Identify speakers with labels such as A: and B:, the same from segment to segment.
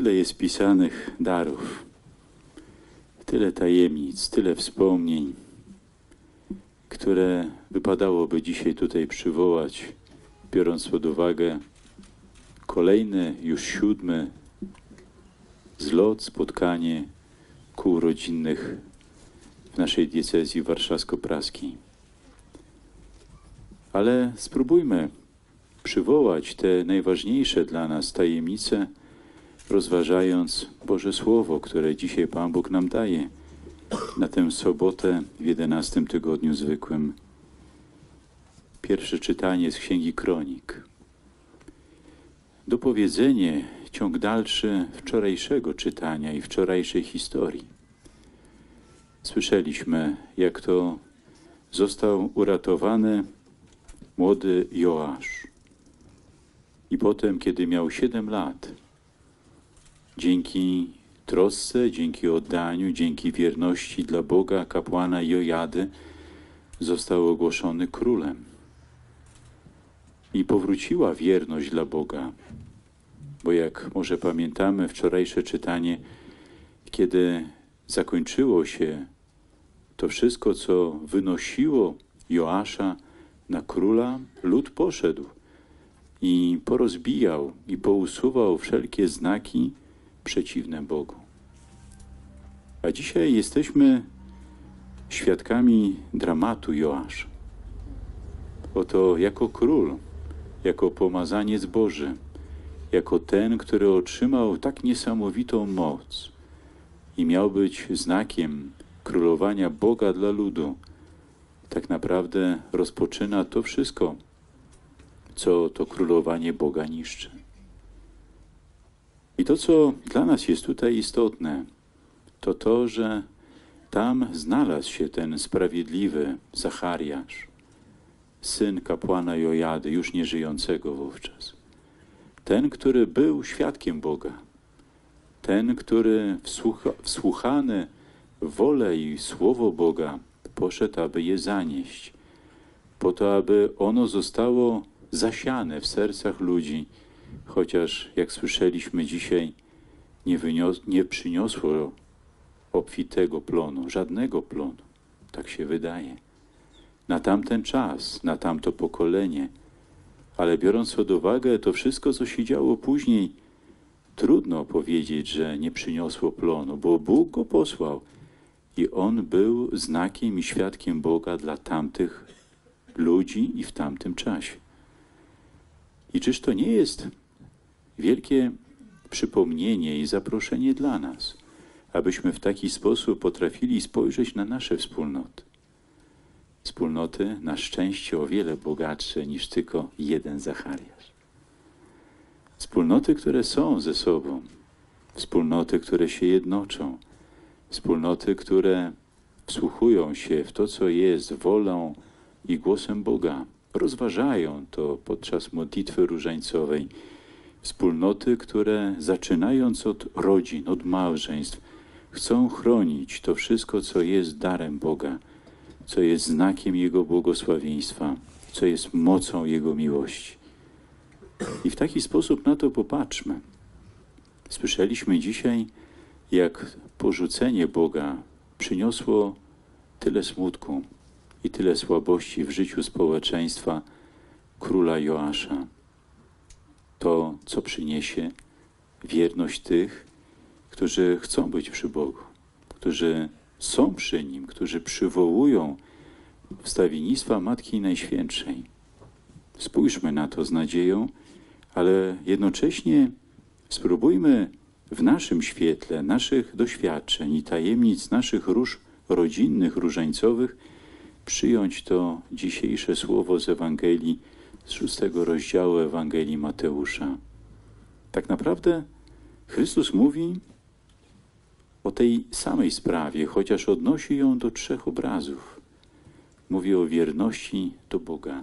A: Tyle jest pisanych darów, tyle tajemnic, tyle wspomnień, które wypadałoby dzisiaj tutaj przywołać, biorąc pod uwagę kolejny, już 7. zlot, spotkanie kół rodzinnych w naszej diecezji warszawsko-praskiej. Ale spróbujmy przywołać te najważniejsze dla nas tajemnice, rozważając Boże Słowo, które dzisiaj Pan Bóg nam daje na tę sobotę w 11 tygodniu zwykłym. Pierwsze czytanie z Księgi Kronik. Dopowiedzenie, ciąg dalszy wczorajszego czytania i wczorajszej historii. Słyszeliśmy, jak to został uratowany młody Joasz. I potem, kiedy miał 7 lat, dzięki trosce, dzięki oddaniu, dzięki wierności dla Boga kapłana Jojady został ogłoszony królem. I powróciła wierność dla Boga, bo jak może pamiętamy wczorajsze czytanie, kiedy zakończyło się to wszystko, co wynosiło Joasza na króla, lud poszedł i porozbijał i pousuwał wszelkie znaki przeciwne Bogu. A dzisiaj jesteśmy świadkami dramatu Joasza. Oto jako król, jako pomazaniec Boży, jako ten, który otrzymał tak niesamowitą moc i miał być znakiem królowania Boga dla ludu, tak naprawdę rozpoczyna to wszystko, co to królowanie Boga niszczy. I to, co dla nas jest tutaj istotne, to to, że tam znalazł się ten sprawiedliwy Zachariasz, syn kapłana Jojady, już nieżyjącego wówczas. Ten, który był świadkiem Boga. Ten, który wsłuchany w wolę i słowo Boga poszedł, aby je zanieść, po to, aby ono zostało zasiane w sercach ludzi, chociaż, jak słyszeliśmy dzisiaj, nie przyniosło obfitego plonu, żadnego plonu. Tak się wydaje. Na tamten czas, na tamto pokolenie. Ale biorąc pod uwagę to wszystko, co się działo później, trudno powiedzieć, że nie przyniosło plonu, bo Bóg go posłał i on był znakiem i świadkiem Boga dla tamtych ludzi i w tamtym czasie. I czyż to nie jest wielkie przypomnienie i zaproszenie dla nas, abyśmy w taki sposób potrafili spojrzeć na nasze wspólnoty. Wspólnoty na szczęście o wiele bogatsze niż tylko jeden Zachariasz. Wspólnoty, które są ze sobą. Wspólnoty, które się jednoczą. Wspólnoty, które wsłuchują się w to, co jest wolą i głosem Boga. Rozważają to podczas modlitwy różańcowej. Wspólnoty, które zaczynając od rodzin, od małżeństw, chcą chronić to wszystko, co jest darem Boga, co jest znakiem Jego błogosławieństwa, co jest mocą Jego miłości. I w taki sposób na to popatrzmy. Słyszeliśmy dzisiaj, jak porzucenie Boga przyniosło tyle smutku i tyle słabości w życiu społeczeństwa króla Joasza. To, co przyniesie wierność tych, którzy chcą być przy Bogu, którzy są przy Nim, którzy przywołują wstawiennictwa Matki Najświętszej. Spójrzmy na to z nadzieją, ale jednocześnie spróbujmy w naszym świetle, naszych doświadczeń i tajemnic naszych róż rodzinnych, różańcowych przyjąć to dzisiejsze słowo z Ewangelii, z 6 rozdziału Ewangelii Mateusza. Tak naprawdę Chrystus mówi o tej samej sprawie, chociaż odnosi ją do 3 obrazów. Mówi o wierności do Boga.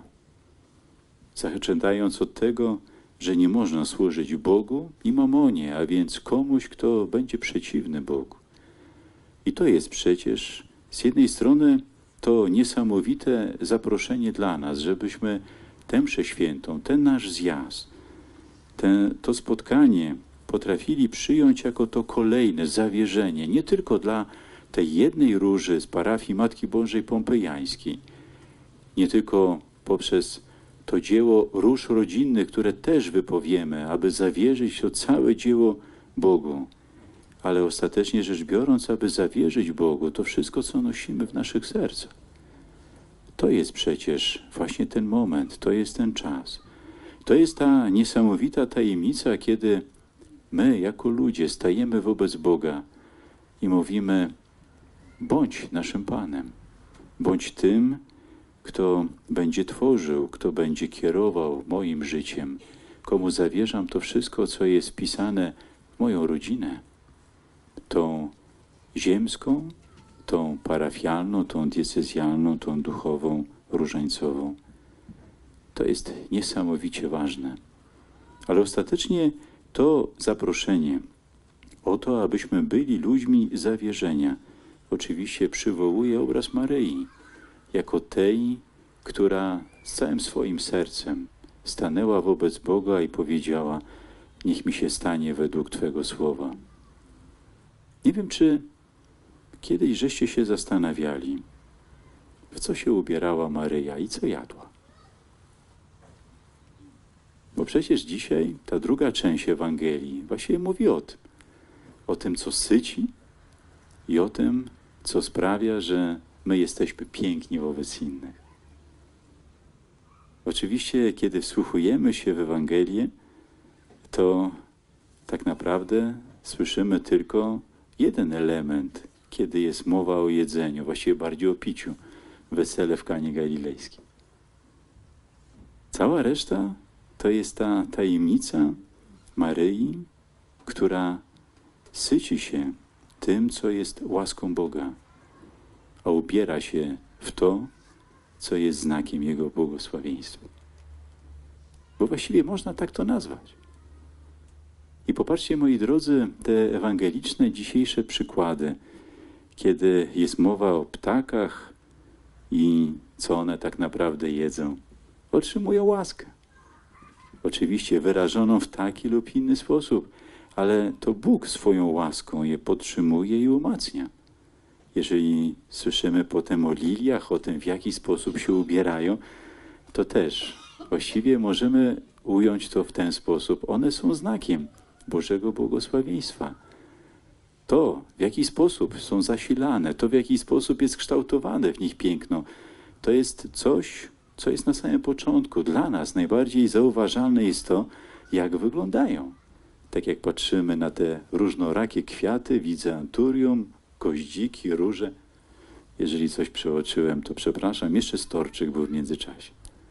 A: Zaczynając od tego, że nie można służyć Bogu i mamonie, a więc komuś, kto będzie przeciwny Bogu. I to jest przecież z jednej strony to niesamowite zaproszenie dla nas, żebyśmy tę mszę świętą, ten nasz zjazd, to spotkanie potrafili przyjąć jako to kolejne zawierzenie, nie tylko dla tej jednej róży z parafii Matki Bożej Pompejańskiej, nie tylko poprzez to dzieło róż rodzinnych, które też wypowiemy, aby zawierzyć to całe dzieło Bogu, ale ostatecznie rzecz biorąc, aby zawierzyć Bogu to wszystko, co nosimy w naszych sercach. To jest przecież właśnie ten moment, to jest ten czas. To jest ta niesamowita tajemnica, kiedy my jako ludzie stajemy wobec Boga i mówimy: bądź naszym Panem, bądź tym, kto będzie tworzył, kto będzie kierował moim życiem, komu zawierzam to wszystko, co jest wpisane w moją rodzinę, tą ziemską, tą parafialną, tą diecezjalną, tą duchową, różańcową. To jest niesamowicie ważne. Ale ostatecznie to zaproszenie o to, abyśmy byli ludźmi zawierzenia, oczywiście przywołuje obraz Maryi, jako tej, która z całym swoim sercem stanęła wobec Boga i powiedziała: niech mi się stanie według Twego słowa. Nie wiem, czy kiedyś żeście się zastanawiali, w co się ubierała Maryja i co jadła. Bo przecież dzisiaj ta druga część Ewangelii właśnie mówi o tym, co syci i o tym, co sprawia, że my jesteśmy piękni wobec innych. Oczywiście, kiedy wsłuchujemy się w Ewangelię, to tak naprawdę słyszymy tylko jeden element, kiedy jest mowa o jedzeniu, właściwie bardziej o piciu, wesele w Kanie Galilejskiej. Cała reszta to jest ta tajemnica Maryi, która syci się tym, co jest łaską Boga, a ubiera się w to, co jest znakiem Jego błogosławieństwa. Bo właściwie można tak to nazwać. I popatrzcie, moi drodzy, te ewangeliczne dzisiejsze przykłady, kiedy jest mowa o ptakach i co one tak naprawdę jedzą, otrzymują łaskę. Oczywiście wyrażoną w taki lub inny sposób, ale to Bóg swoją łaską je podtrzymuje i umacnia. Jeżeli słyszymy potem o liliach, o tym, w jaki sposób się ubierają, to też właściwie możemy ująć to w ten sposób. One są znakiem Bożego błogosławieństwa. To, w jaki sposób są zasilane, to, w jaki sposób jest kształtowane w nich piękno, to jest coś, co jest na samym początku. Dla nas najbardziej zauważalne jest to, jak wyglądają. Tak jak patrzymy na te różnorakie kwiaty, widzę anturium, goździki, róże. Jeżeli coś przeoczyłem, to przepraszam, jeszcze storczyk był w międzyczasie.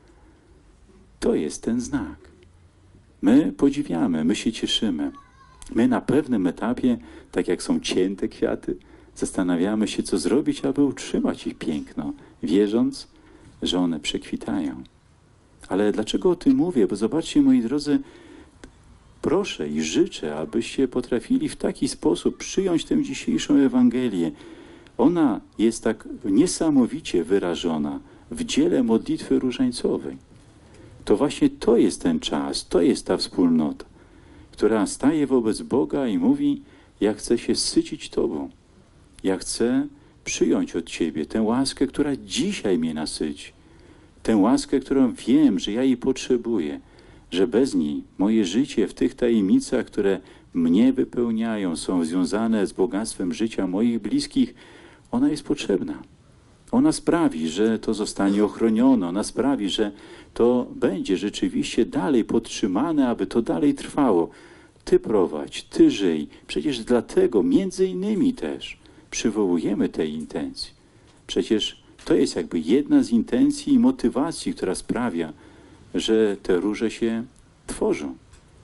A: To jest ten znak. My podziwiamy, my się cieszymy. My na pewnym etapie, tak jak są cięte kwiaty, zastanawiamy się, co zrobić, aby utrzymać ich piękno, wierząc, że one przekwitają. Ale dlaczego o tym mówię? Bo zobaczcie, moi drodzy, proszę i życzę, abyście potrafili w taki sposób przyjąć tę dzisiejszą Ewangelię. Ona jest tak niesamowicie wyrażona w dziele modlitwy różańcowej. To właśnie to jest ten czas, to jest ta wspólnota, która staje wobec Boga i mówi: ja chcę się sycić Tobą. Ja chcę przyjąć od Ciebie tę łaskę, która dzisiaj mnie nasyci. Tę łaskę, którą wiem, że ja jej potrzebuję, że bez niej moje życie w tych tajemnicach, które mnie wypełniają, są związane z bogactwem życia moich bliskich, ona jest potrzebna. Ona sprawi, że to zostanie ochronione, ona sprawi, że to będzie rzeczywiście dalej podtrzymane, aby to dalej trwało. Ty prowadź, Ty żyj. Przecież dlatego między innymi też przywołujemy tej intencji. Przecież to jest jakby jedna z intencji i motywacji, która sprawia, że te róże się tworzą.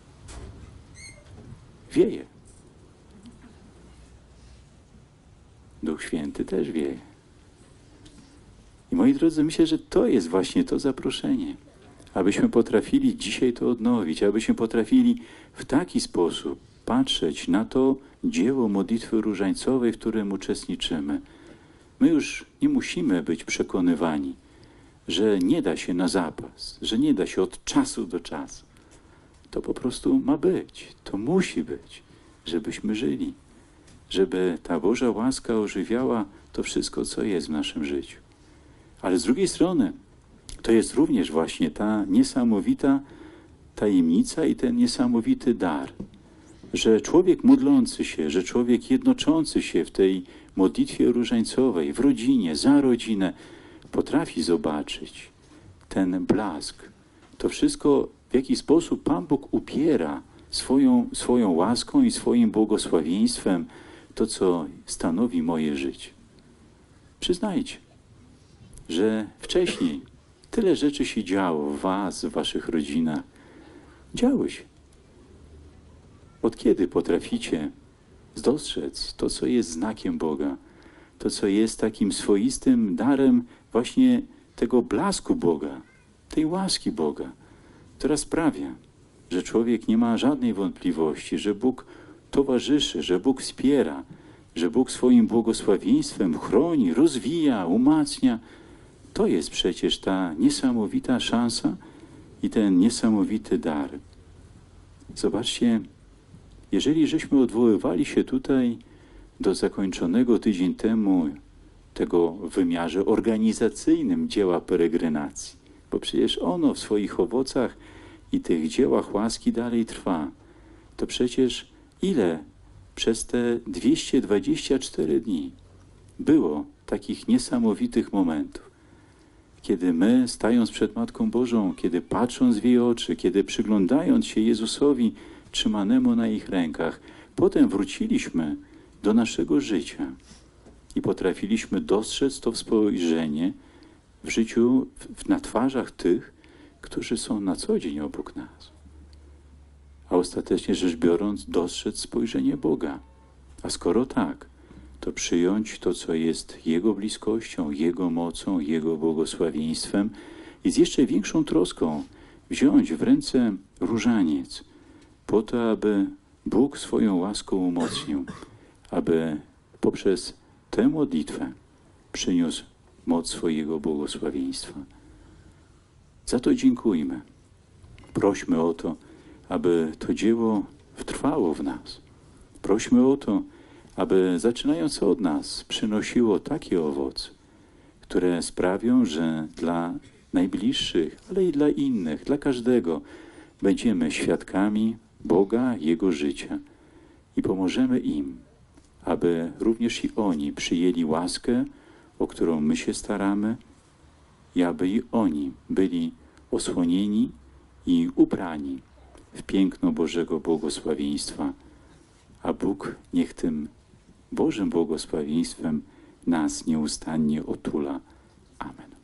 A: Wieje. Duch Święty też wieje. I moi drodzy, myślę, że to jest właśnie to zaproszenie, abyśmy potrafili dzisiaj to odnowić, abyśmy potrafili w taki sposób patrzeć na to dzieło modlitwy różańcowej, w którym uczestniczymy. My już nie musimy być przekonywani, że nie da się na zapas, że nie da się od czasu do czasu. To po prostu ma być, to musi być, żebyśmy żyli, żeby ta Boża łaska ożywiała to wszystko, co jest w naszym życiu. Ale z drugiej strony, to jest również właśnie ta niesamowita tajemnica i ten niesamowity dar, że człowiek modlący się, że człowiek jednoczący się w tej modlitwie różańcowej, w rodzinie, za rodzinę, potrafi zobaczyć ten blask. To wszystko, w jaki sposób Pan Bóg upiera swoją łaską i swoim błogosławieństwem to, co stanowi moje życie. Przyznajcie, że wcześniej tyle rzeczy się działo w was, w waszych rodzinach. Działy się. Od kiedy potraficie dostrzec to, co jest znakiem Boga, to, co jest takim swoistym darem właśnie tego blasku Boga, tej łaski Boga, która sprawia, że człowiek nie ma żadnej wątpliwości, że Bóg towarzyszy, że Bóg wspiera, że Bóg swoim błogosławieństwem chroni, rozwija, umacnia. To jest przecież ta niesamowita szansa i ten niesamowity dar. Zobaczcie, jeżeli żeśmy odwoływali się tutaj do zakończonego tydzień temu tego w wymiarze organizacyjnym dzieła peregrinacji, bo przecież ono w swoich owocach i tych dziełach łaski dalej trwa, to przecież ile przez te 224 dni było takich niesamowitych momentów, kiedy my, stając przed Matką Bożą, kiedy patrząc w jej oczy, kiedy przyglądając się Jezusowi trzymanemu na ich rękach, potem wróciliśmy do naszego życia i potrafiliśmy dostrzec to spojrzenie w życiu, na twarzach tych, którzy są na co dzień obok nas. A ostatecznie rzecz biorąc, dostrzec spojrzenie Boga. A skoro tak, to przyjąć to, co jest Jego bliskością, Jego mocą, Jego błogosławieństwem i z jeszcze większą troską wziąć w ręce różaniec po to, aby Bóg swoją łaską umocnił, aby poprzez tę modlitwę przyniósł moc swojego błogosławieństwa. Za to dziękujmy. Prośmy o to, aby to dzieło trwało w nas. Prośmy o to, aby zaczynając od nas przynosiło takie owoce, które sprawią, że dla najbliższych, ale i dla innych, dla każdego będziemy świadkami Boga, Jego życia i pomożemy im, aby również i oni przyjęli łaskę, o którą my się staramy, i aby i oni byli osłonieni i ubrani w piękno Bożego błogosławieństwa, a Bóg niech tym Bożym błogosławieństwem nas nieustannie otula. Amen.